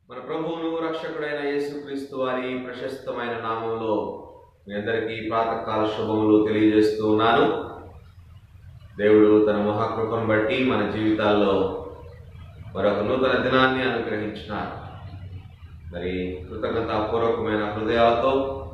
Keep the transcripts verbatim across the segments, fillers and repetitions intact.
మన ప్రభువును రక్షకుడైన యేసుక్రీస్తు వారి ప్రశస్తమైన నామములో మీ అందరికీ ప్రాతకాల శుభములు తెలియజేస్తూ ఉన్నాను. దేవుడు తన మహాకృపను బట్టి మన జీవితాల్లో మరొక నూతన దినాన్ని అనుగ్రహించినారు. మరి కృతజ్ఞతాపూర్వకమైన హృదయాలతో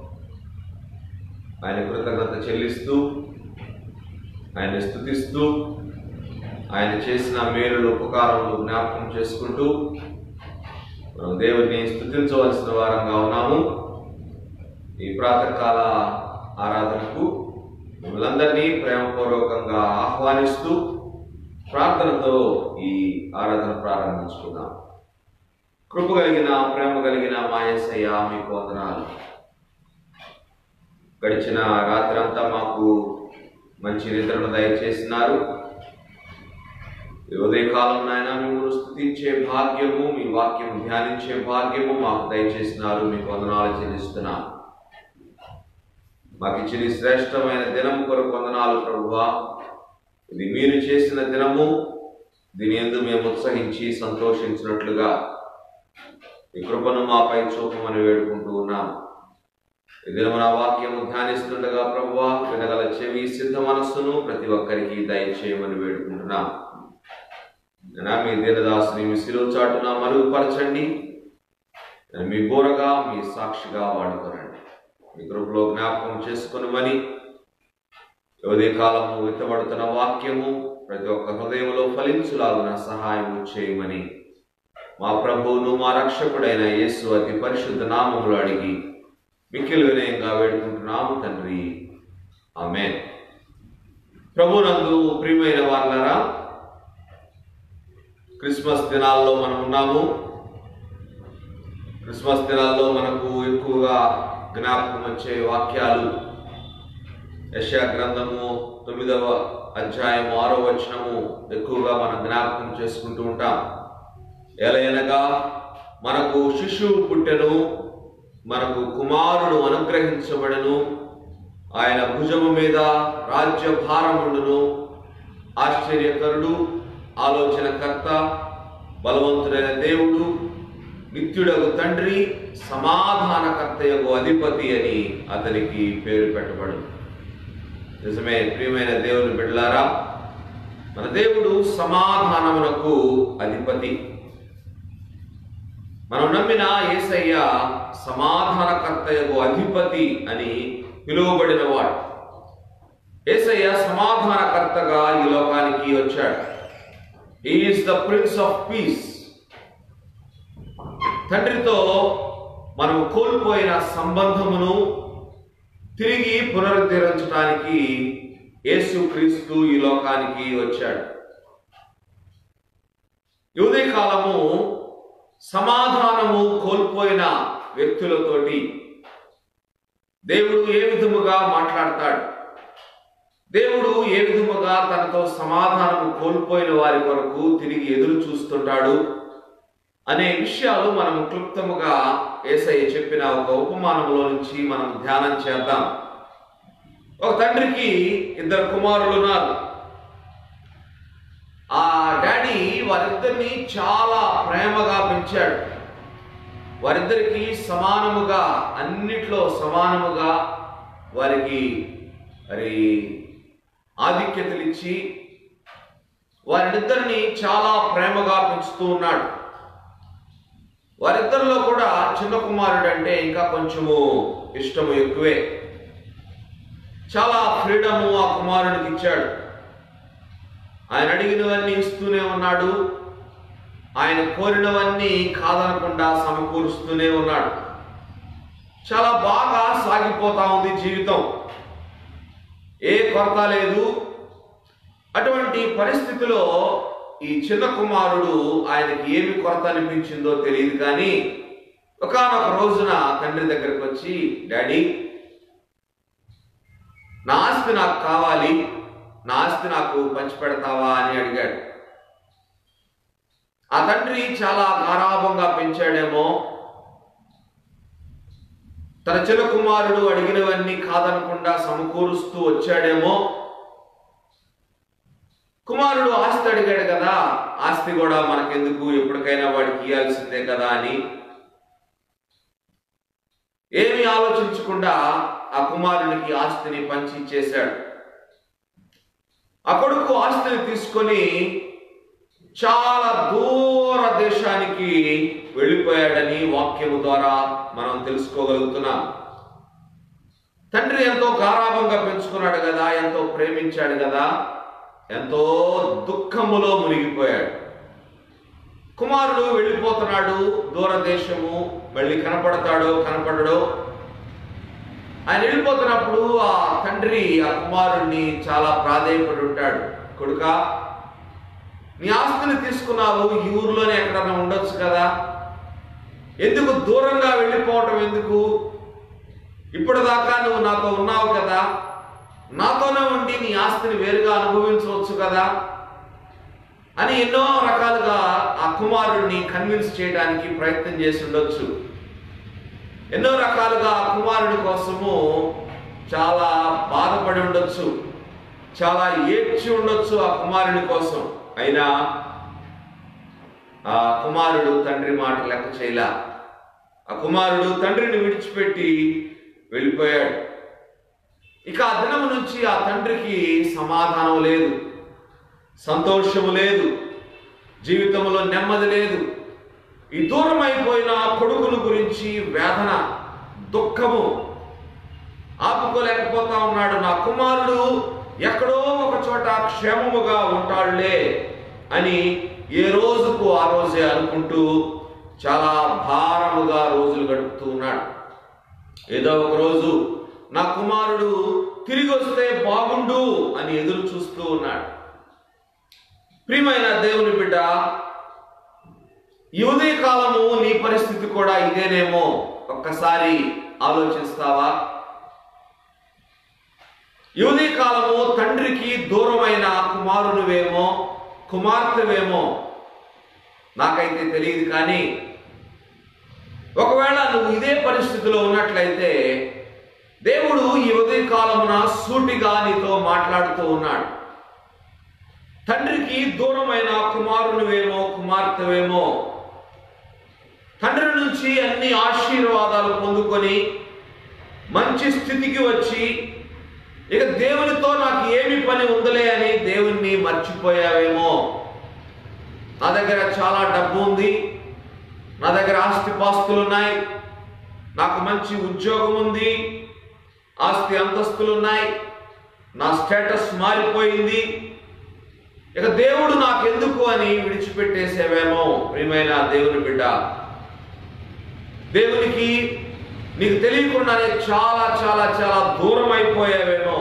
ఆయన కృతజ్ఞత చెల్లిస్తూ, ఆయన స్తుతిస్తూ, ఆయన చేసిన మేలులు ఉపకారములు జ్ఞాపకం చేసుకుంటూ మనం దేవుడిని స్తుతించవలసిన వారంగా ఉన్నాము. ఈ ప్రాతకాల ఆరాధనకు మిమ్మల్ందరినీ ప్రేమపూర్వకంగా ఆహ్వానిస్తూ ప్రార్థనతో ఈ ఆరాధన ప్రారంభించుకుందాం. కృప కలిగిన ప్రేమ కలిగిన మా యేసయ్య మీకు వందనాలు. గడిచిన రాత్రంతా మాకు మంచి నిద్రను దయచేసినారు. ఉదయకాలం నాయన మిమ్మల్ని స్తుతించే భాగ్యము, మీ వాక్యం ధ్యానించే భాగ్యము మాకు దయచేసినారు. మీకు వందనాలు చెల్లిస్తున్నాను. మాకు ఇచ్చిన శ్రేష్టమైన దినం కొరకు వందనాలు ప్రభువా. ఇది మీరు చేసిన దినము, దీని యందు మేము ఉత్సహించి సంతోషించినట్లుగా ఈ కృపను మాపై చూపమని వేడుకుంటూ ఉన్నాము. ఈ దినము నా వాక్యము ధ్యానిస్తుండగా ప్రభువా, వినగల చెవి, సిద్ధ మనస్సును ప్రతి ఒక్కరికి దయచేయమని వేడుకుంటున్నాం. మీ దీనదాసుని మీ శిలువ చాటున మరుగుపరచండి. మీ బోరగా, మీ సాక్షిగా వాడుకోనండి. మీ కృపలో జ్ఞాపకం చేసుకునివని ఉదయ కాలము విత్తబడుతున్న వాక్యము ప్రతి ఒక్క హృదయంలో ఫలించులాగున సహాయం చేయమని మా ప్రభువును మా రక్షకుడైన యేసు అతి పరిశుద్ధ నామములు అడిగి మిక్కిలి వినయంగా వేడుకుంటున్నాము తండ్రి, ఆమేన్. ప్రభునందు ప్రియమైన వారలారా, క్రిస్మస్ దినాల్లో మనం ఉన్నాము. క్రిస్మస్ దినాల్లో మనకు ఎక్కువగా జ్ఞాపకం వచ్చే వాక్యాలు యెషయా గ్రంథము తొమ్మిదవ అధ్యాయము ఆరో వచనము ఎక్కువగా మనం జ్ఞాపకం చేసుకుంటూ ఉంటాం. ఎలయనగా మనకు శిశువు పుట్టెను, మనకు కుమారుడు అనుగ్రహించబడెను, ఆయన భుజము మీద రాజ్య భారముండును, ఆశ్చర్యకరుడు, ఆలోచనకర్త, బలవంతుడైన దేవుడు, నిత్యుడగు తండ్రి, సమాధానకర్తయగు అధిపతి అని అతనికి పేరు పెట్టబడు. నిజమే ప్రియమైన దేవుని బిడ్డలారా, మన దేవుడు సమాధానమునకు అధిపతి. మనం నమ్మిన యేసయ్య సమాధానకర్తయగు అధిపతి అని పిలువబడిన వాడు. యేసయ్య సమాధానకర్తగా ఈ లోకానికి వచ్చాడు. He is the Prince of Peace. తండ్రితో మనం కోల్పోయిన సంబంధమును తిరిగి పునరుద్ధరించడానికి యేసుక్రీస్తు ఈ లోకానికి వచ్చాడు. ఈ ఉదయకాలము సమాధానము కోల్పోయిన వ్యక్తులతోటి దేవుడు ఏ విధముగా మాట్లాడతాడు, దేవుడు ఏ విధముగా తనతో సమాధానము కోల్పోయిన వారి కొరకు తిరిగి ఎదురు చూస్తుంటాడు అనే విషయాలు మనం క్లుప్తముగా యేసయ్య చెప్పిన ఒక ఉపమానంలో నుంచి మనం ధ్యానం చేద్దాం. ఒక తండ్రికి ఇద్దరు కుమారులు ఉన్నారు. ఆ డాడీ వారిద్దరిని చాలా ప్రేమగా పెంచాడు. వారిద్దరికి సమానముగా, అన్నిట్లో సమానముగా వారికి మరి ఆధిక్యతలిచ్చి వారిద్దరిని చాలా ప్రేమగా పెంచుతూ ఉన్నాడు. వారిద్దరిలో కూడా చిన్న కుమారుడు అంటే ఇంకా కొంచెము ఇష్టము ఎక్కువే. చాలా ఫ్రీడము ఆ కుమారుడికి ఇచ్చాడు. ఆయన అడిగినవన్నీ ఇస్తూనే ఉన్నాడు. ఆయన కోరినవన్నీ కాదనకుండా సమకూరుస్తూనే ఉన్నాడు. చాలా బాగా సాగిపోతా ఉంది జీవితం, ఏ కొరత లేదు. అటువంటి పరిస్థితిలో ఈ చిన్న కుమారుడు ఆయనకి ఏమి కొరత అనిపించిందో తెలియదు, కానీ ఒకానొక రోజున తండ్రి దగ్గరకు వచ్చి, డాడీ నా ఆస్తి నాకు కావాలి, నా ఆస్తి నాకు పంచిపెడతావా అని అడిగాడు. ఆ తండ్రి చాలా గారాభంగా పెంచాడేమో, తన చిన్న కుమారుడు అడిగినవన్నీ కాదనకుండా సమకూరుస్తూ వచ్చాడేమో. కుమారుడు ఆస్తి అడిగాడు కదా, ఆస్తి కూడా మనకెందుకు, ఎప్పటికైనా వాడికి ఇవ్వాల్సిందే కదా అని ఏమీ ఆలోచించకుండా ఆ కుమారునికి ఆస్తిని పంచి ఇచ్చేశాడు. ఆ కొడుకు ఆస్తిని తీసుకొని చాలా దూర దేశానికి వెళ్ళిపోయాడని వాక్యము ద్వారా మనం తెలుసుకోగలుగుతున్నాం. తండ్రి ఎంతో గారాభంగా పెంచుకున్నాడు కదా, ఎంతో ప్రేమించాడు కదా, ఎంతో దుఃఖములో మునిగిపోయాడు. కుమారుడు వెళ్ళిపోతున్నాడు దూరదేశము, మళ్ళీ కనపడతాడో కనపడడో. ఆయన వెళ్ళిపోతున్నప్పుడు ఆ తండ్రి ఆ కుమారుడిని చాలా ప్రాధేయపడి ఉంటాడు. కొడుకా, నీ ఆస్తిని తీసుకున్నావు, ఈ ఊరిలోనే ఎక్కడన్నా ఉండొచ్చు కదా, ఎందుకు దూరంగా వెళ్ళిపోవటం ఎందుకు? ఇప్పటిదాకా నువ్వు నాతో ఉన్నావు కదా, నాతోనే ఉండి నీ ఆస్తిని వేరుగా అనుభవించవచ్చు కదా అని ఎన్నో రకాలుగా ఆ కుమారుడిని కన్విన్స్ చేయడానికి ప్రయత్నం చేసి ఉండొచ్చు. ఎన్నో రకాలుగా ఆ కుమారుడి కోసము చాలా బాధపడి ఉండొచ్చు, చాలా ఏడ్చి ఉండొచ్చు ఆ కుమారుడి కోసం. అయినా ఆ కుమారుడు తండ్రి మాట లెక్క చేయలా. ఆ కుమారుడు తండ్రిని విడిచిపెట్టి వెళ్ళిపోయాడు. ఇక ఆ దినం నుంచి ఆ తండ్రికి సమాధానం లేదు, సంతోషము లేదు, జీవితంలో నెమ్మది లేదు. ఈ దూరం అయిపోయిన కొడుకుల గురించి వేదన, దుఃఖము ఆపుకోలేకపోతా ఉన్నాడు. నా కుమారుడు ఎక్కడో ఒక చోట క్షేమముగా ఉంటాడులే అని ఏ రోజుకు ఆ రోజే అనుకుంటూ చాలా భారముగా రోజులు గడుపుతూ ఉన్నాడు. ఏదో ఒక రోజు నా కుమారుడు తిరిగి వస్తే బాగుండు అని ఎదురు చూస్తూ ఉన్నాడు. ప్రియమైన దేవుని బిడ్డ, ఈ ఉదయ కాలము నీ పరిస్థితి కూడా ఇదేనేమో ఒక్కసారి ఆలోచిస్తావా? ఈ ఉదయ కాలము తండ్రికి దూరమైన కుమారునివేమో కుమార్తెవేమో నాకైతే తెలియదు. కానీ ఒకవేళ నువ్వు ఇదే పరిస్థితిలో ఉన్నట్లయితే దేవుడు ఈ ఉదయ కాలమున సూటిగా నీతో మాట్లాడుతూ ఉన్నాడు. తండ్రికి దూరమైన కుమారునివేమో కుమార్తెవేమో, తండ్రి నుంచి అన్ని ఆశీర్వాదాలు పొందుకొని మంచి స్థితికి వచ్చి ఇక దేవునితో నాకు ఏమి పని ఉందలే అని దేవుణ్ణి మర్చిపోయావేమో. నా దగ్గర చాలా డబ్బు ఉంది, నా దగ్గర ఆస్తిపాస్తులు ఉన్నాయి, నాకు మంచి ఉద్యోగం ఉంది, ఆస్తి అంతస్తులు ఉన్నాయి, నా స్టేటస్ మారిపోయింది, ఇక దేవుడు నాకెందుకు అని విడిచిపెట్టేసేవేమో. ప్రియమైన దేవుని బిడ్డ, దేవునికి నీకు తెలియకుండానే చాలా చాలా చాలా దూరం అయిపోయావేమో.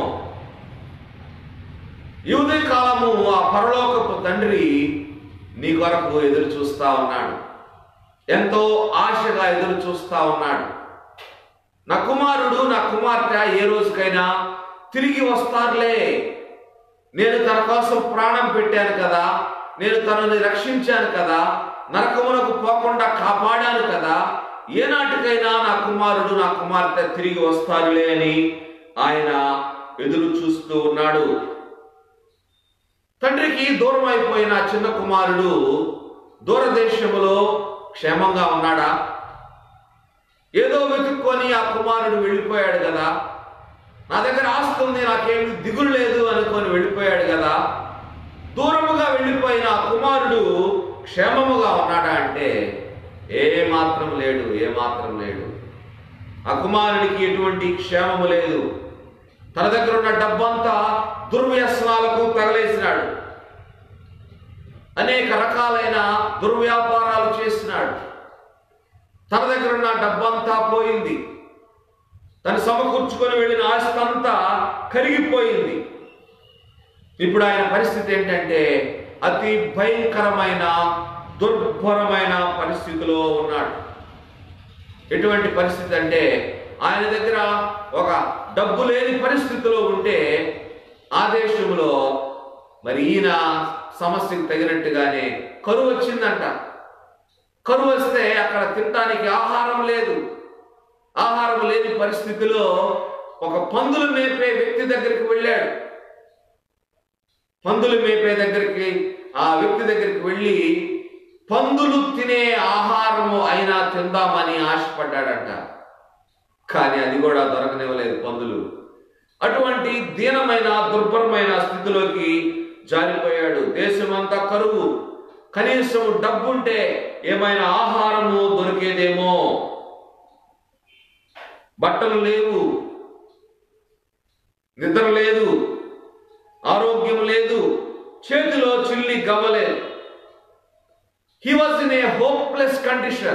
ఈ ఉదయ కాలము ఆ పరలోకపు తండ్రి నీ కొరకు ఎదురు చూస్తా ఉన్నాడు, ఎంతో ఆశగా ఎదురు చూస్తా ఉన్నాడు. నా కుమారుడు నా కుమార్తె ఏ రోజుకైనా తిరిగి వస్తారులే, నేను తన కోసం ప్రాణం పెట్టాను కదా, నేను తనని రక్షించాను కదా, నరకమునకు పోకుండా కాపాడాను కదా, ఏనాటికైనా నా కుమారుడు నా కుమార్తె తిరిగి వస్తారులే అని ఆయన ఎదురు చూస్తూ ఉన్నాడు. తండ్రికి దూరం అయిపోయిన చిన్న కుమారుడు దూరదేశములో క్షేమంగా ఉన్నాడా? ఏదో వెతుక్కొని ఆ కుమారుడు వెళ్ళిపోయాడు కదా, నా దగ్గర ఆస్తి ఉంది, నాకేమి దిగులు లేదు అనుకొని వెళ్ళిపోయాడు కదా. దూరముగా వెళ్ళిపోయిన ఆ కుమారుడు క్షేమముగా ఉన్నాడా అంటే ఏ మాత్రం లేడు, ఏ మాత్రం లేడు. ఆ కుమారుడికి ఎటువంటి క్షేమము లేదు. తన దగ్గర ఉన్న డబ్బంతా దుర్వ్యసనాలకు తగలేసినాడు, అనేక రకాలైన దుర్వ్యాపారాలు చేసినాడు. తన దగ్గర ఉన్న డబ్బంతా పోయింది, తను సమకూర్చుకొని వెళ్ళిన ఆస్తి అంతా కరిగిపోయింది. ఇప్పుడు ఆయన పరిస్థితి ఏంటంటే అతి భయంకరమైన దుర్భరమైన పరిస్థితిలో ఉన్నాడు. ఎటువంటి పరిస్థితి అంటే ఆయన దగ్గర ఒక డబ్బు లేని పరిస్థితిలో ఉంటే ఆ దేశంలో మరి ఈయన సమస్యకు తగినట్టుగానే కరువు వచ్చిందంట. కరువు వస్తే అక్కడ తినడానికి ఆహారం లేదు. ఆహారం లేని పరిస్థితిలో ఒక పందులు మేపే వ్యక్తి దగ్గరికి వెళ్ళాడు. పందులు మేపే దగ్గరికి ఆ వ్యక్తి దగ్గరికి వెళ్ళి పందులు తినే ఆహారము అయినా తిందామని ఆశపడ్డాడంట. కానీ అది కూడా దొరకనివ్వలేదు పందులు. అటువంటి దీనమైన దుర్భరమైన స్థితిలోకి జారిపోయాడు. దేశమంతా కరువు, కనీసం డబ్బుంటే ఏమైనా ఆహారము దొరికేదేమో, బట్టలు లేవు, నిద్ర లేదు, ఆరోగ్యం లేదు, చేతిలో చిల్లి గవ్వలేదు. He was in a hopeless condition.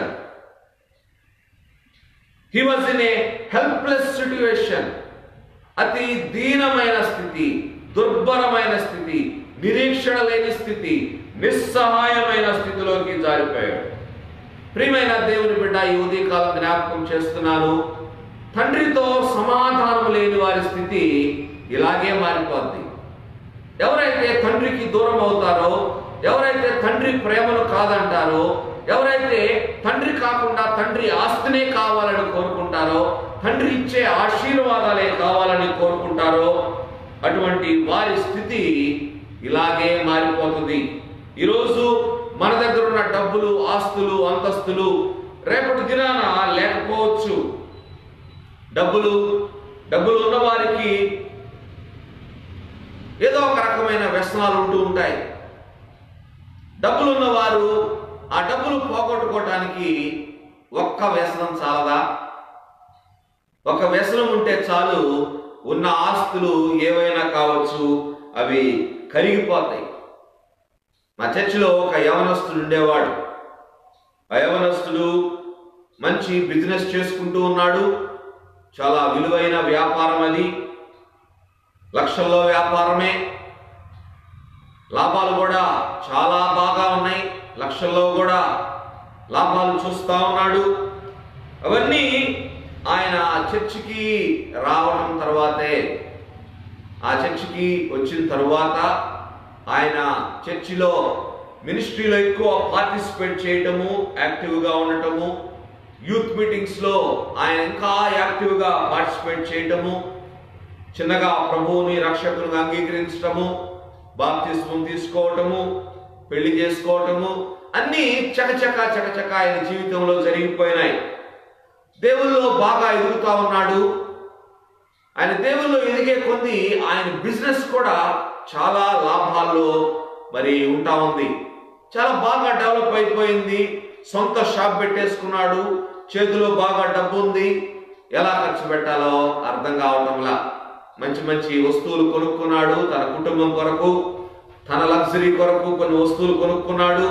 He was in a helpless situation. అతి దీనమైన స్థితి, దుర్భరమైన స్థితి, నిరీక్షణ లేని స్థితి, నిస్సహాయమైన స్థితిలోకి జారిపోయాడు. ప్రియమైన దేవుని బిడ్డ, ఈ ఉదయకాలం జ్ఞాపకం చేస్తున్నాను, తండ్రితో సమాధానం లేని వారి స్థితి ఇలాగే మారిపోద్ది. ఎవరైతే తండ్రికి దూరం అవుతారో, ఎవరైతే తండ్రి ప్రేమను కాదంటారో, ఎవరైతే తండ్రి కాకుండా తండ్రి ఆస్తినే కావాలని కోరుకుంటారో, తండ్రి ఇచ్చే ఆశీర్వాదాలే కావాలని కోరుకుంటారో, అటువంటి వారి స్థితి ఇలాగే మారిపోతుంది. ఈరోజు మన దగ్గర ఉన్న డబ్బులు, ఆస్తులు, అంతస్తులు రేపటి దినాన లేకపోవచ్చు. డబ్బులు డబ్బులు ఉన్నవారికి ఏదో ఒక రకమైన వ్యసనాలు ఉంటూ ఉంటాయి. డబ్బులు ఉన్నవారు ఆ డబ్బులు పోగొట్టుకోవటానికి ఒక్క వ్యసనం చాలదా? ఒక వ్యసనం ఉంటే చాలు, ఉన్న ఆస్తులు ఏవైనా కావచ్చు, అవి కరిగిపోతాయి. మా చర్చిలో ఒక యవనస్తుడు ఉండేవాడు. ఆ యవనస్తుడు మంచి బిజినెస్ చేసుకుంటూ ఉన్నాడు. చాలా విలువైన వ్యాపారం అది, లక్షల్లో వ్యాపారమే, లాభాలు కూడా చాలా బాగా ఉన్నాయి, లక్షల్లో కూడా లాభాలు చూస్తూ ఉన్నాడు. అవన్నీ ఆయన చర్చికి రావడం తర్వాతే, ఆ చర్చికి వచ్చిన తర్వాత ఆయన చర్చిలో మినిస్ట్రీలో ఎక్కువ పార్టిసిపేట్ చేయటము, యాక్టివ్గా ఉండటము, యూత్ మీటింగ్స్లో ఆయన ఇంకా యాక్టివ్గా పార్టిసిపేట్ చేయటము, చిన్నగా ప్రభువుని రక్షకులుగా అంగీకరించటము, బాప్తిస్మం తీసుకోవటము, పెళ్లి చేసుకోవటము, అన్నీ చకచక చకచక ఆయన జీవితంలో జరిగిపోయినాయి. దేవుల్లో బాగా ఎదుగుతా ఉన్నాడు. ఆయన దేవుల్లో ఎదిగే కొద్దీ ఆయన బిజినెస్ కూడా చాలా లాభాల్లో మరి ఉంటా ఉంది. చాలా బాగా డెవలప్ అయిపోయింది. సొంత షాప్ పెట్టేసుకున్నాడు, చేతిలో బాగా డబ్బు ఉంది. ఎలా ఖర్చు పెట్టాలో అర్థం కావటంలా మంచి మంచి వస్తువులు కొనుక్కున్నాడు. తన కుటుంబం కొరకు, తన లగ్జరీ కొరకు కొన్ని వస్తువులు కొనుక్కున్నాడు.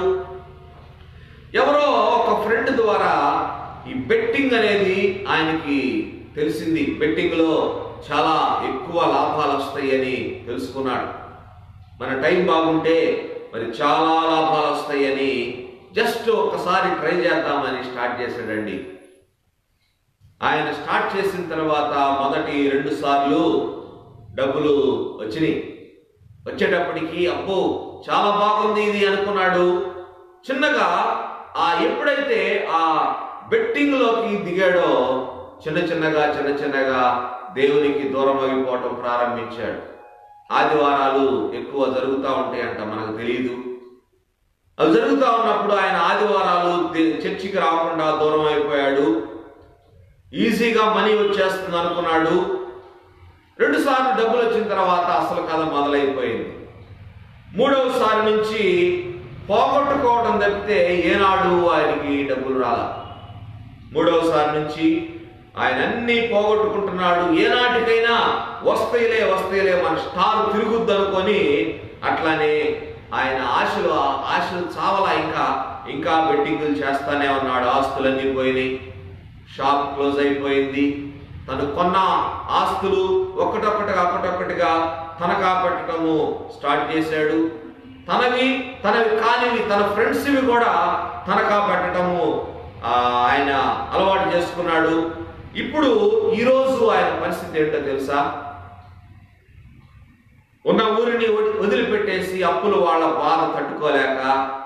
ఎవరో ఒక ఫ్రెండ్ ద్వారా ఈ బెట్టింగ్ అనేది ఆయనకి తెలిసింది. బెట్టింగ్ లో చాలా ఎక్కువ లాభాలు వస్తాయి అని తెలుసుకున్నాడు. మన టైం బాగుంటే మరి చాలా లాభాలు వస్తాయి అని జస్ట్ ఒకసారి ట్రై చేద్దామని స్టార్ట్ చేశాడండి. ఆయన స్టార్ట్ చేసిన తర్వాత మొదటి రెండు సార్లు డబ్బులు వచ్చినాయి. వచ్చేటప్పటికి అబ్బో చాలా బాగుంది ఇది అనుకున్నాడు. చిన్నగా ఆ ఎప్పుడైతే ఆ బెట్టింగ్ లోకి దిగాడో చిన్న చిన్నగా చిన్న చిన్నగా దేవునికి దూరం అయిపోవటం ప్రారంభించాడు. ఆదివారాలు ఎక్కువ జరుగుతూ ఉంటాయంట, మనకు తెలియదు. అవి జరుగుతూ ఉన్నప్పుడు ఆయన ఆదివారాలు చర్చికి రాకుండా దూరం అయిపోయాడు. ఈజీగా మనీ వచ్చేస్తుంది అనుకున్నాడు. రెండు సార్లు డబ్బులు వచ్చిన తర్వాత అసలు కథ మొదలైపోయింది. మూడవసారి నుంచి పోగొట్టుకోవడం తప్పితే ఏనాడు ఆయనకి డబ్బులు రాలా. మూడవసారి నుంచి ఆయన అన్ని పోగొట్టుకుంటున్నాడు. ఏనాటికైనా వస్తాయిలే వస్తాయిలే మన స్టార్ తిరుగుద్దు అనుకొని అట్లానే ఆయన ఆశలు ఆశలు చావలా, ఇంకా ఇంకా బెట్టింగులు చేస్తానే ఉన్నాడు. ఆస్తులన్నీ పోయినాయి, షాప్ క్లోజ్ అయిపోయింది. తను కొన్న ఆస్తులు ఒకటొక్కటిగా ఒకటొక్కటిగా తనఖా పెట్టడము స్టార్ట్ చేశాడు. తనవి తనవి కానివి తన ఫ్రెండ్స్వి కూడా తనఖా పెట్టడము ఆయన అలవాటు చేసుకున్నాడు. ఇప్పుడు ఈరోజు ఆయన పరిస్థితి ఏంటో తెలుసా? ఉన్న ఊరిని వదిలిపెట్టేసి అప్పులు వాళ్ళ బాధ తట్టుకోలేక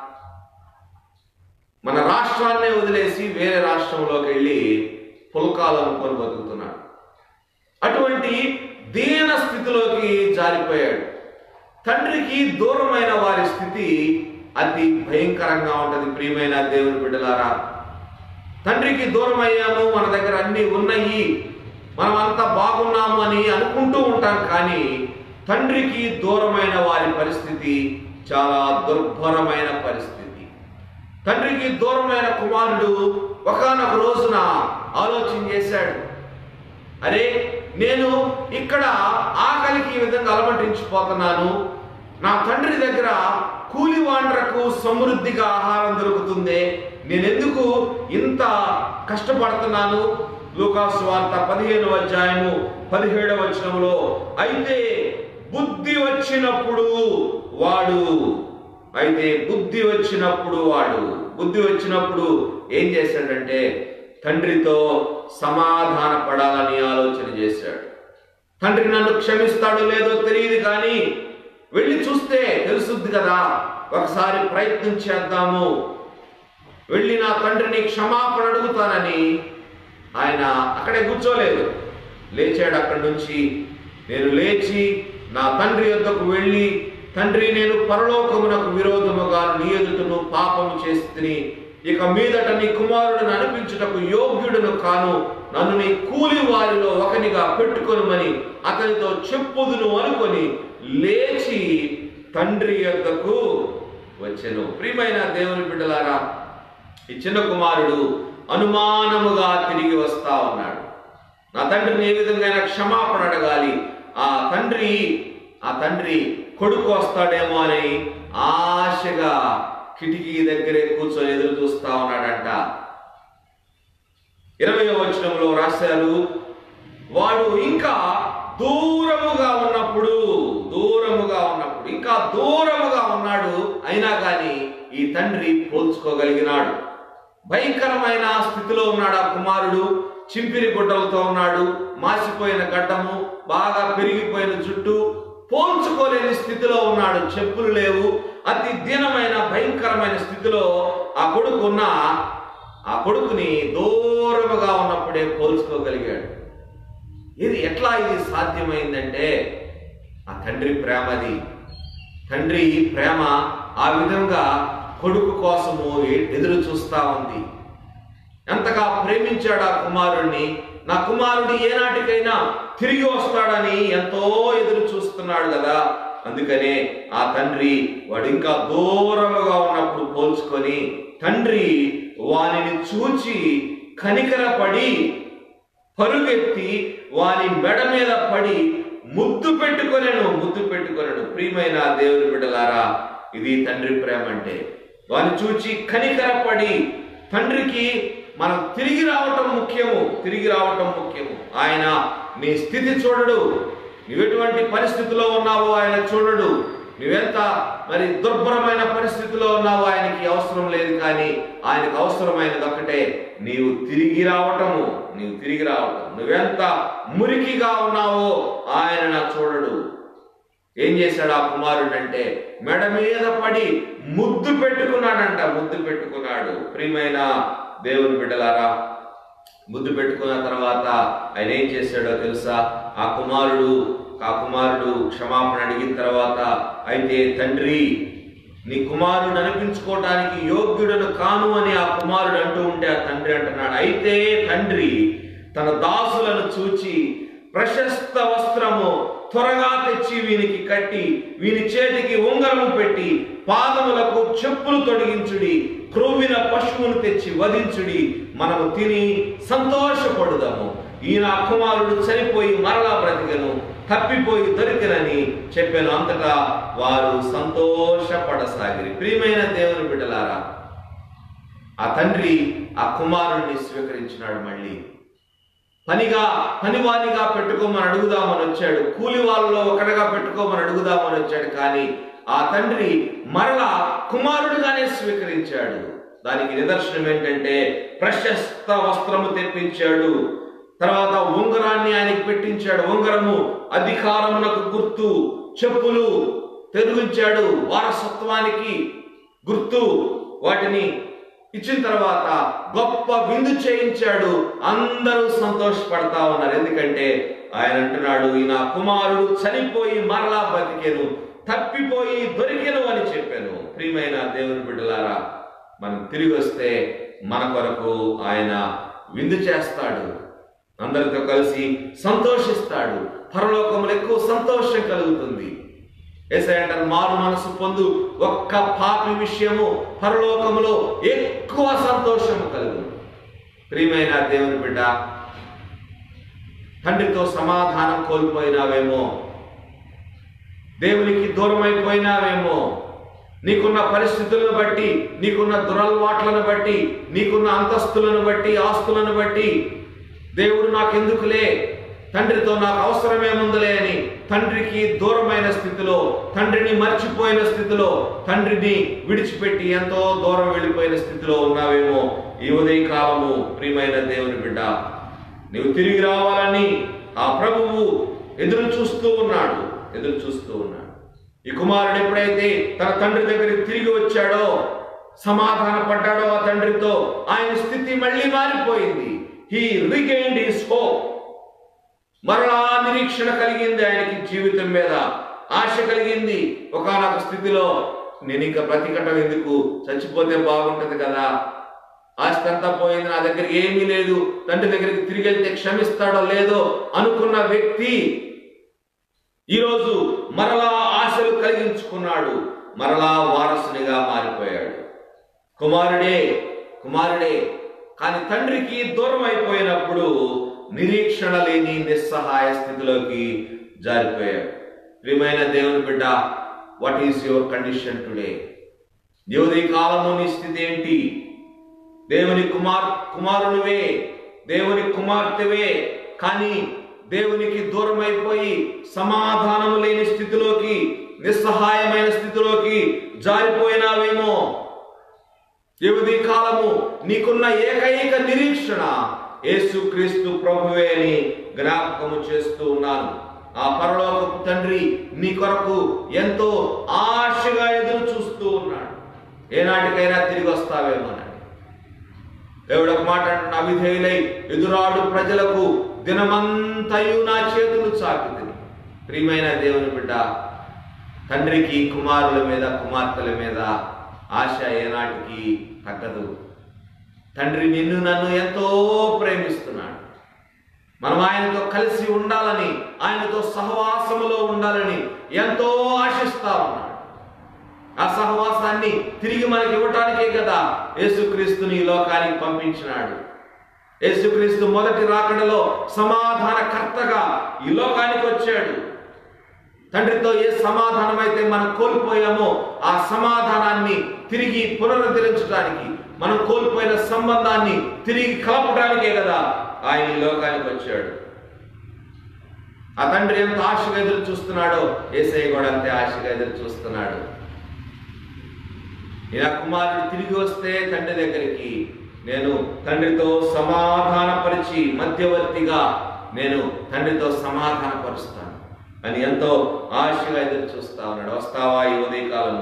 మన రాష్ట్రాన్నే వదిలేసి వేరే రాష్ట్రంలోకి వెళ్ళి పుల్కాలు అనుకొని బతుకుతున్నాడు. అటువంటి దీన స్థితిలోకి జారిపోయాడు. తండ్రికి దూరమైన వారి స్థితి అతి భయంకరంగా ఉంటుంది. ప్రియమైన దేవుని బిడ్డలారా, తండ్రికి దూరం అయ్యాము, మన దగ్గర అన్నీ ఉన్నాయి, మనం అంతా బాగున్నాము అని అనుకుంటూ ఉంటాం. కానీ తండ్రికి దూరమైన వారి పరిస్థితి చాలా దుర్భరమైన పరిస్థితి. తండ్రికి దూరమైన కుమారుడు ఒకానొక రోజున ఆలోచన చేశాడు, అరే నేను ఇక్కడ ఆకలికి ఈ విధంగా అలమటించిపోతున్నాను, నా తండ్రి దగ్గర కూలివాండ్రకు సమృద్ధిగా ఆహారం దొరుకుతుంది, నేనెందుకు ఇంత కష్టపడుతున్నాను? లూకాసు వార్త పదిహేనవ అధ్యాయము పదిహేడవ వచనంలో, అయితే బుద్ధి వచ్చినప్పుడు వాడు అయితే బుద్ధి వచ్చినప్పుడు వాడు బుద్ధి వచ్చినప్పుడు ఏం చేశాడంటే తండ్రితో సమాధాన పడాలని ఆలోచన చేశాడు. తండ్రి నన్ను క్షమిస్తాడో లేదో తెలియదు, కానీ వెళ్ళి చూస్తే తెలుసుద్ది కదా, ఒకసారి ప్రయత్నం చేద్దాము, వెళ్ళి నా తండ్రిని క్షమాపణ అడుగుతానని ఆయన అక్కడే కూర్చోలేదు, లేచాడు అక్కడి నుంచి. నేను లేచి నా తండ్రి యొద్దకు వెళ్ళి, తండ్రి నేను పరలోకమునకు విరోధముగా నీ ఎదుటను పాపము చేస్తుని, ఇక మీదట నీ కుమారుడిని అనిపించుటకు యోగ్యుడును కాను, నన్ను నీ కూలి వారిలో ఒకనిగా పెట్టుకొనుమని అతనితో చెప్పుదును అనుకొని లేచి తండ్రి యొద్దకు వచ్చెను. ప్రియమైన దేవుని బిడ్డలారా, ఈ చిన్న కుమారుడు అనుమానముగా తిరిగి వస్తా ఉన్నాడు. నా తండ్రిని ఏ విధంగా క్షమాపణ అడగాలి, ఆ తండ్రి ఆ తండ్రి కొడుకు వస్తాడేమో అని ఆశగా కిటికీ దగ్గరే కూర్చొని ఎదురు చూస్తా ఉన్నాడంట. ఇరవయో వచనంలో రాశారు, వాడు ఇంకా దూరముగా ఉన్నప్పుడు దూరముగా ఉన్నప్పుడు ఇంకా దూరముగా ఉన్నాడు, అయినా కానీ ఈ తండ్రి పోల్చుకోగలిగినాడు. భయంకరమైన స్థితిలో ఉన్నాడు ఆ కుమారుడు. చింపిరి గుడ్డలతో ఉన్నాడు, మాసిపోయిన గడ్డము, బాగా పెరిగిపోయిన జుట్టు, పోల్చుకోలేని స్థితిలో ఉన్నాడు, చెప్పులు లేవు. అతి దీనమైన భయంకరమైన స్థితిలో ఆ కొడుకు ఉన్న ఆ కొడుకుని దూరముగా ఉన్నప్పుడే పోల్చుకోగలిగాడు. ఇది ఎట్లా ఇది సాధ్యమైందంటే ఆ తండ్రి ప్రేమది. తండ్రి ప్రేమ ఆ విధంగా కొడుకు కోసము ఎదురు చూస్తా ఉంది. ఎంతగా ప్రేమించాడు ఆ కుమారుణ్ణి. నా కుమారుడు ఏనాటికైనా తిరిగి వస్తాడని ఎంతో ఎదురు చూస్తున్నాడు కదా. అందుకనే ఆ తండ్రి వాడు ఇంకా దూరముగా ఉన్నప్పుడు పోల్చుకొని తండ్రి వానిని చూచి కనికరపడి పరుగెత్తి వాని మెడ మీద పడి ముద్దు పెట్టుకొనెను ముద్దు పెట్టుకొనెను ప్రియమైన దేవుని బిడ్డలారా, ఇది తండ్రి ప్రేమ అంటే. వాని చూచి కనికరపడి, తండ్రికి మనం తిరిగి రావటం ముఖ్యము తిరిగి రావటం ముఖ్యము ఆయన నీ స్థితి చూడడు, నువ్వెటువంటి పరిస్థితిలో ఉన్నావో ఆయన చూడడు. నువ్వెంత మరి దుర్భరమైన పరిస్థితిలో ఉన్నావో ఆయనకి అవసరం లేదు. కానీ ఆయనకు అవసరమైనది ఒకటే, నీవు తిరిగి రావటము నీవు తిరిగి రావటం నువ్వెంత మురికిగా ఉన్నావో ఆయన నా చూడడు. ఏం చేశాడు ఆ కుమారుడు అంటే మెడ మీద పడి ముద్దు పెట్టుకున్నాడంట ముద్దు పెట్టుకున్నాడు ప్రియమైన దేవుని బిడ్డలారా, ముద్దు పెట్టుకున్న తర్వాత ఆయన ఏం చేశాడో తెలుసా? ఆ కుమారుడు ఆ కుమారుడు క్షమాపణ అడిగిన తర్వాత, అయితే తండ్రి నీ కుమారుడు అనిపించుకోవటానికి యోగ్యుడను కాను అని ఆ కుమారుడు అంటూ ఉంటే ఆ తండ్రి అంటున్నాడు, అయితే తండ్రి తన దాసులను చూచి ప్రశస్త వస్త్రము త్వరగా తెచ్చి వీనికి కట్టి వీని చేతికి ఉంగరము పెట్టి పాదములకు చెప్పులు తొడిగించుడి, క్రొవ్విన పశువును తెచ్చి వధించుడి, మనము తిని సంతోషపడుదాము. ఈయన కుమారుడు చనిపోయి మరలా బ్రతికెను, తప్పిపోయి దొరికినని చెప్పాను. అంతటా వారు సంతోషపడసాగిరి. ప్రియమైన దేవుని బిడ్డలారా, ఆ తండ్రి ఆ కుమారుణ్ణి స్వీకరించినాడు. మళ్ళీ పనిగా పనివానిగా పెట్టుకోమని అడుగుదామని వచ్చాడు, కూలి వాళ్ళలో ఒకటిగా పెట్టుకోమని అడుగుదామని వచ్చాడు. కానీ ఆ తండ్రి మరలా కుమారుడుగానే స్వీకరించాడు. దానికి నిదర్శనం ఏంటంటే ప్రశస్త వస్త్రము తెప్పించాడు, తర్వాత ఉంగరాన్ని ఆయనకి పెట్టించాడు. ఉంగరము అధికారమునకు గుర్తు, చెప్పులు తెరిగించాడు వారసత్వానికి గుర్తు. వాటిని ఇచ్చిన తర్వాత గొప్ప విందు చేయించాడు. అందరూ సంతోషపడతా ఉన్నారు. ఎందుకంటే ఆయన అంటున్నాడు, ఈయన కుమారుడు చనిపోయి మరలా బతికెను, తప్పిపోయి దొరికెను అని చెప్పాను. ప్రియమైన దేవుని బిడ్డలారా, మనం తిరిగి వస్తే మన కొరకు ఆయన విందు చేస్తాడు, అందరితో కలిసి సంతోషిస్తాడు, పరలోకములో ఎక్కువ సంతోషం కలుగుతుంది. యేసయ్య అంటారు, మారు మనసు పొందు ఒక్క పాపి విషయము పరలోకములో ఎక్కువ సంతోషము కలుగు. ప్రియమైన దేవుని బిడ్డ, తండ్రితో సమాధానం కోల్పోయినావేమో, దేవునికి దూరం అయిపోయినావేమో, నీకున్న పరిస్థితులను బట్టి, నీకున్న దురలవాట్లను బట్టి, నీకున్న అంతస్తులను బట్టి, ఆస్తులను బట్టి దేవుడు నాకెందుకులే, తండ్రితో నాకు అవసరమేముందులే అని తండ్రికి దూరమైన స్థితిలో, తండ్రిని మర్చిపోయిన స్థితిలో, తండ్రిని విడిచిపెట్టి ఎంతో దూరం వెళ్ళిపోయిన స్థితిలో ఉన్నావేమో. ఈ ఉదయ కాలము ప్రియమైన దేవుని బిడ్డ, నీవు తిరిగి రావాలని ఆ ప్రభువు ఎదురు చూస్తూ ఉన్నాడు, ఎదురు చూస్తూ ఉన్నాడు. ఈ కుమారుడు ఎప్పుడైతే తన తండ్రి దగ్గరికి తిరిగి వచ్చాడో, సమాధాన పడ్డాడో ఆ తండ్రితో, ఆయన స్థితి మళ్ళీ మారిపోయింది. He regained his hope. మరలా నిరీక్షణ కలిగింది ఆయనకి, జీవితం మీద ఆశ కలిగింది. ఒకానొక స్థితిలో నేను ఇంకా బ్రతికటం ఎందుకు, చచ్చిపోతే బాగుంటది కదా, ఆస్తి అంతా పోయింది, నా దగ్గరికి ఏమీ లేదు, తండ్రి దగ్గరికి తిరిగి వెళ్తే క్షమిస్తాడో లేదో అనుకున్న వ్యక్తి ఈరోజు మరలా ఆశలు కలిగించుకున్నాడు, మరలా వారసునిగా మారిపోయాడు. కుమారుడే కుమారుడే కానీ తండ్రికి దూరం అయిపోయినప్పుడు నిరీక్షణ లేని నిస్సహాయ స్థితిలోకి జారిపోయాడు. ప్రియమైన దేవుని బిడ్డ, what is your condition today? దేవుని కాలము నీ స్థితి ఏంటి? దేవుని కుమార్ కుమారునివే, దేవుని కుమార్తెవే, కానీ దేవునికి దూరం అయిపోయి సమాధానము లేని స్థితిలోకి, నిస్సహాయమైన స్థితిలోకి జారిపోయినావేమో. దేవుని కాలము నీకున్న ఏకైక నిరీక్షణ యేసుక్రీస్తు ప్రభువే అని జ్ఞాపకము చేస్తూ ఉన్నాను. ఆ పరలోకపు తండ్రి నీ కొరకు ఎంతో ఆశగా ఎదురు చూస్తూ ఉన్నాడు. ఏనాటికైనా తిరిగి వస్తావేమోనని. దేవుడు ఒక మాట అంటున్న, అవిధేయులై ఎదురాడు ప్రజలకు దినమంతయు నా చేతులు చాపితిని. ప్రియమైన దేవుని బిడ్డ, తండ్రికి కుమారుల మీద, కుమార్తెల మీద ఆశ ఏనాటికి తగ్గదు. తండ్రి నిన్ను నన్ను ఎంతో ప్రేమిస్తున్నాడు. మనం ఆయనతో కలిసి ఉండాలని, ఆయనతో సహవాసములో ఉండాలని ఎంతో ఆశిస్తా ఉన్నాడు. ఆ సహవాసాన్ని తిరిగి మనకి ఇవ్వటానికే కదా యేసుక్రీస్తుని ఈ లోకానికి పంపించినాడు. యేసుక్రీస్తు మొదటి రాకడలో సమాధానకర్తగా ఈ లోకానికి వచ్చాడు. తండ్రితో ఏ సమాధానం అయితే మనం కోల్పోయామో ఆ సమాధానాన్ని తిరిగి పునరుద్ధరించడానికి, మనం కోల్పోయిన సంబంధాన్ని తిరిగి కలపడానికే కదా ఆయన ఈ లోకానికి వచ్చాడు. ఆ తండ్రి ఎంత ఆశగా ఎదురు చూస్తున్నాడో యేసయ్య కూడా అంతే ఆశగా ఎదురు చూస్తున్నాడు. ఇలా కుమారుడు తిరిగి వస్తే తండ్రి దగ్గరికి, నేను తండ్రితో సమాధానపరిచి మధ్యవర్తిగా నేను తండ్రితో సమాధానపరుస్తాను అని ఎంతో ఆశగా ఎదురు చూస్తా ఉన్నాడు. వస్తావా ఈ ఉదయకాలము?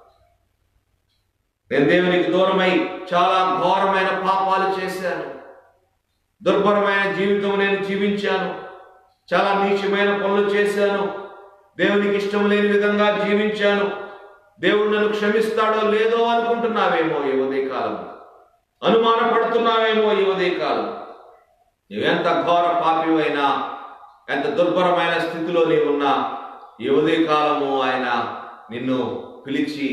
నేను దేవునికి దూరమై చాలా ఘోరమైన పాపాలు చేశాను, దుర్భరమైన జీవితం నేను జీవించాను, చాలా నీచమైన పనులు చేశాను, దేవునికి ఇష్టం లేని విధంగా జీవించాను, దేవుడు నన్ను క్షమిస్తాడో లేదో అనుకుంటున్నావేమో ఈ ఉదయకాలం, అనుమానపడుతున్నావేమో ఈ ఉదయకాలం. నువ్వెంత ఘోర పాపివైనా, ఎంత దుర్భరమైన స్థితిలో నీవున్నా ఈ ఉదయకాలము ఆయన నిన్ను పిలిచి,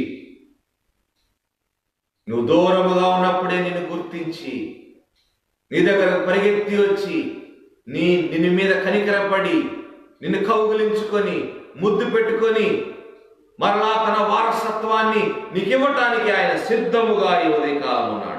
నువ్వు దూరముగా ఉన్నప్పుడే నిన్ను గుర్తించి నీ దగ్గర పరిగెత్తి వచ్చి నీ నిన్ను మీద కనికరపడి నిన్ను కౌగిలించుకొని ముద్దు పెట్టుకొని మరలా తన వారసత్వాన్ని నీకు ఇవ్వటానికి ఆయన సిద్ధముగా ఈ ఉదయకాలం ఉన్నాడు.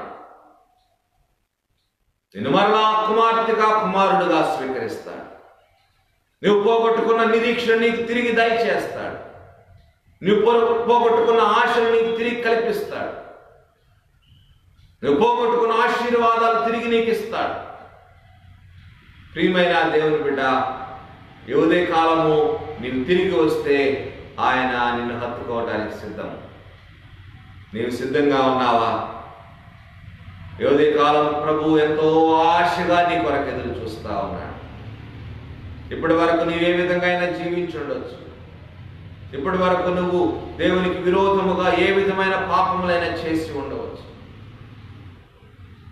నిన్ను మరలా కుమార్తెగా, కుమారుడుగా స్వీకరిస్తాడు. నువ్వు పోగొట్టుకున్న నిరీక్షణ నీకు తిరిగి దయచేస్తాడు. నువ్వు పోగొట్టుకున్న ఆశలు నీకు తిరిగి కల్పిస్తాడు. నువ్వు పోగొట్టుకున్న ఆశీర్వాదాలు తిరిగి నీకు ఇస్తాడు. ప్రియమైన దేవుని బిడ్డ, ఈ ఉదయకాలము నీవు తిరిగి వస్తే ఆయన నిన్ను హత్తుకోవడానికి సిద్ధం. నీవు సిద్ధంగా ఉన్నావా? ఈ ఉదయకాలం ప్రభు ఎంతో ఆశగా నీ కొరకు ఎదురు చూస్తా ఉన్నాడు. ఇప్పటి వరకు నీవు ఏ విధంగా అయినా జీవించుండొచ్చు. ఇప్పటి వరకు నువ్వు దేవునికి విరోధముగా ఏ విధమైన పాపములైనా చేసి ఉండవచ్చు.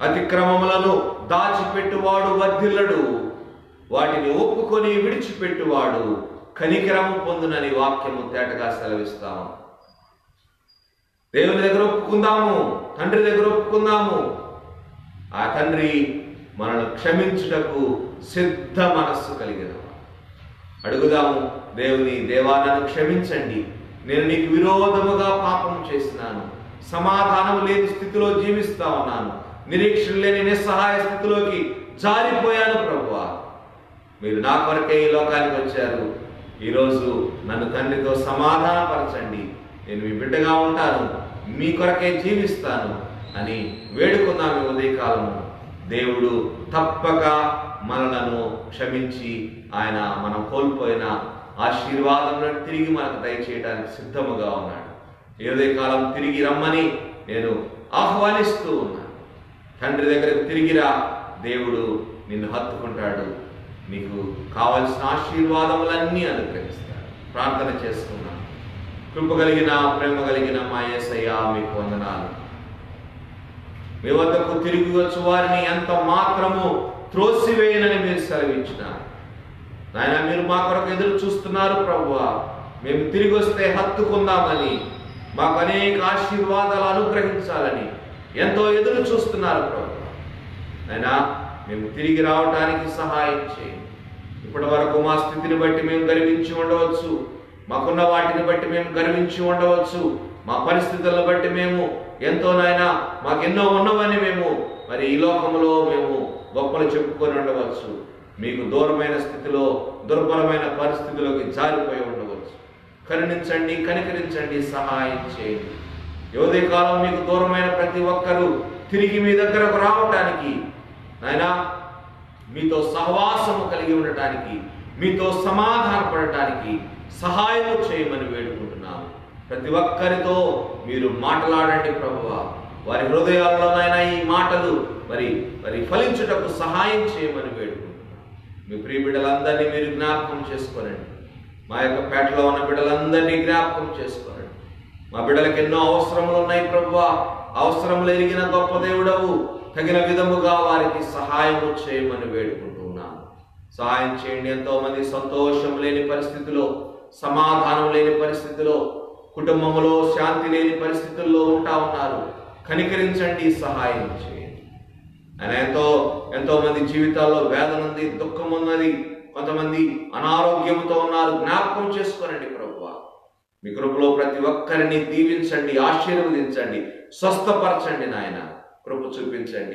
అతిక్రమములను దాచిపెట్టువాడు వర్ధిల్లడు, వాటిని ఒప్పుకొని విడిచిపెట్టువాడు కనికరము పొందునని వాక్యము తేటగా సెలవిస్తాము. దేవుని దగ్గర ఒప్పుకుందాము, తండ్రి దగ్గర ఒప్పుకుందాము. ఆ తండ్రి మనల్ని క్షమించుటకు సిద్ధ మనస్సు కలిగిన అడుగుదాము. దేవుని దేవా, నన్ను క్షమించండి, నేను నీకు విరోధముగా పాపం చేసినాను, సమాధానం లేని స్థితిలో జీవిస్తా ఉన్నాను, నిరీక్షణ లేని నిస్సహాయ స్థితిలోకి జారిపోయాను ప్రభువా. మీరు నా కొరకే ఈ లోకానికి వచ్చారు. ఈరోజు నన్ను తండ్రితో సమాధానపరచండి, నేను మీ బిడ్డగా ఉంటాను, మీ కొరకే జీవిస్తాను అని వేడుకుందాం. ఈ ఉదయకాలము దేవుడు తప్పక మనలను క్షమించి ఆయన మనం కోల్పోయిన ఆశీర్వాదములను తిరిగి మనకు దయచేయడానికి సిద్ధముగా ఉన్నాడు. ఈ ఉదయకాలం తిరిగి రమ్మని నేను ఆహ్వానిస్తూ ఉన్నాను. తండ్రి దగ్గరకు తిరిగిరా, దేవుడు నిన్ను హత్తుకుంటాడు, నీకు కావలసిన ఆశీర్వాదములన్నీ అనుగ్రహిస్తాడు. ప్రార్థన చేసుకున్నాను. కృప కలిగిన ప్రేమ కలిగిన మా యేసయ్యా, మీకు వందనాలు. మీ వద్దకు తిరిగి వచ్చు వారిని ఎంత మాత్రము త్రోసివేయనని మీరు సెలవిచ్చినారు నాయన. మీరు మా కొరకు ఎదురు చూస్తున్నారు ప్రభువా. మేము తిరిగి వస్తే హత్తుకుందామని, మాకు అనేక ఆశీర్వాదాలు అనుగ్రహించాలని ఎంతో ఎదురు చూస్తున్నారు ప్రభువా. అయినా మేము తిరిగి రావడానికి సహాయం చేయండి. ఇప్పటి వరకు మా స్థితిని బట్టి మేము గర్వించి ఉండవచ్చు, మాకున్న వాటిని బట్టి మేము గర్వించి ఉండవచ్చు, మా పరిస్థితులను బట్టి మేము ఎంతో నాయన మాకెన్నో ఉన్నవని మేము మరి ఈ లోకంలో మేము గొప్పలు చెప్పుకొని ఉండవచ్చు. మీకు దూరమైన స్థితిలో, దుర్బలమైన పరిస్థితిలోకి జారిపోయి ఉండవచ్చు. కరుణించండి, కనికరించండి, సహాయం చేయండి. యోధి కాలం మీకు దూరమైన ప్రతి ఒక్కరూ తిరిగి మీ దగ్గరకు రావటానికి నాయనా, మీతో సహవాసము కలిగి ఉండటానికి, మీతో సమాధానపడటానికి సహాయము చేయమని వేడుకుంటున్నాము. ప్రతి ఒక్కరితో మీరు మాట్లాడండి ప్రభువా. వారి హృదయాల్లోనైనా ఈ మాటలు మరి మరి ఫలించుటకు సహాయం చేయమని వేడుకుంటున్నాము. మీ ప్రియ బిడ్డలందరినీ మీరు జ్ఞాపకం చేసుకోనండి. మా యొక్క పేటలో ఉన్న బిడ్డలందరినీ జ్ఞాపకం చేసుకోనండి. మా బిడ్డలకు ఎన్నో అవసరములు ఉన్నాయి ప్రభువా. అవసరములు ఎరిగిన గొప్ప దేవుడవు, తగిన విధముగా వారికి సహాయము చేయమని వేడుకుంటున్నాను. సహాయం చేయండి. ఎంతో మంది సంతోషం లేని పరిస్థితిలో, సమాధానం లేని పరిస్థితిలో, కుటుంబంలో శాంతి లేని పరిస్థితుల్లో ఉంటా ఉన్నారు. కనికరించండి, సహాయం చేయండి. ఆయన ఎంతో ఎంతో మంది జీవితాల్లో వేదన ఉంది, దుఃఖం ఉన్నది, కొంతమంది అనారోగ్యంతో ఉన్నారు. జ్ఞాపకం చేసుకోనండి ప్రభువా. మీ కృపలో ప్రతి ఒక్కరిని దీవించండి, ఆశీర్వదించండి, స్వస్థపరచండి నాయన. కృప చూపించండి.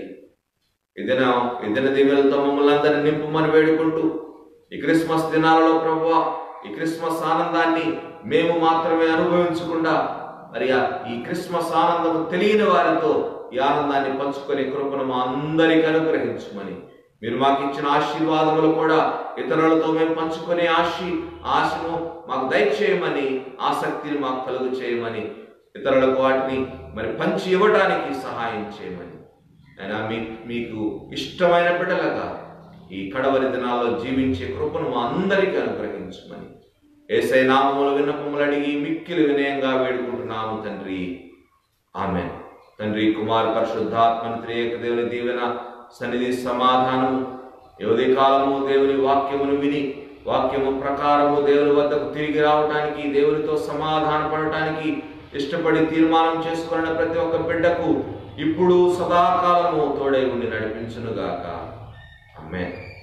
ఇదిన ఇదిన దీవెలతో మమ్మల్ని అందరినీ నింపుమని వేడుకుంటూ ఈ క్రిస్మస్ దినాలలో ప్రభువా, ఈ క్రిస్మస్ ఆనందాన్ని మేము మాత్రమే అనుభవించకుండా మరి ఈ క్రిస్మస్ ఆనందము తెలియని వారితో ఈ ఆనందాన్ని పంచుకొని కృపను మా అందరికీ అనుగ్రహించమని, మీరు మాకు ఇచ్చిన ఆశీర్వాదములు కూడా ఇతరులతో మేము పంచుకునే ఆశి ఆశను మాకు దయచేయమని, ఆసక్తిని మాకు కలుగు చేయమని, ఇతరులకు వాటిని మరి పంచి ఇవ్వడానికి సహాయం చేయమని, అయినా మీ మీకు ఇష్టమైన బిడ్డలుగా ఈ కడవరి దినాల్లో జీవించే కృపను మా అందరికీ అనుగ్రహించమని యేసయ్య నామములో విన్నపములు అడిగి మిక్కిలి వినయంగా వేడుకుంటున్నాము తండ్రి. ఆమేన్. తండ్రి, కుమార్ పరిశుద్ధాత్మ త్రియేక దేవుని దీవెన, సన్నిధి, సమాధానము యోధి కాలము దేవుని వాక్యమును విని వాక్యము ప్రకారము దేవుని వద్దకు తిరిగి రావటానికి, దేవునితో సమాధాన పడటానికి ఇష్టపడి తీర్మానం చేసుకున్న ప్రతి ఒక్క బిడ్డకు ఇప్పుడు సదాకాలము తోడై ఉండి నడిపించునుగాక. ఆమేన్.